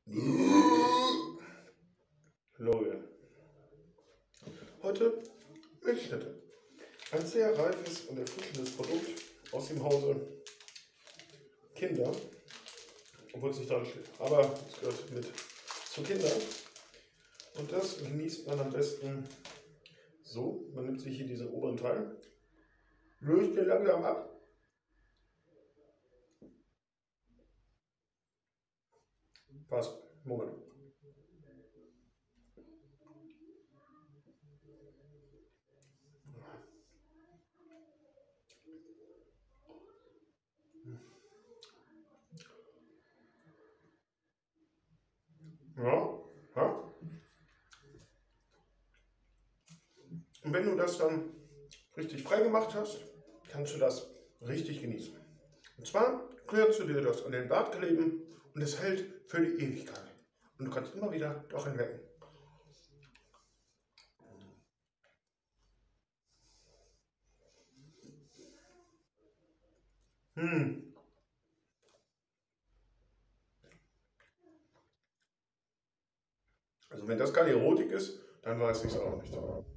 Lol. Heute Milchschnitte. Ein sehr reifes und erfrischendes Produkt aus dem Hause Kinder, obwohl es nicht dran steht, aber es gehört mit zu Kindern. Und das genießt man am besten so. Man nimmt sich hier diesen oberen Teil, löst den langsam ab. Passt. Moment. Ja, ja. Und wenn du das dann richtig frei gemacht hast, kannst du das richtig genießen. Und zwar kannst du dir das an den Bart kleben und es hält für die Ewigkeit. Und du kannst immer wieder daran wecken. Also wenn das keine Erotik ist, dann weiß ich es auch nicht.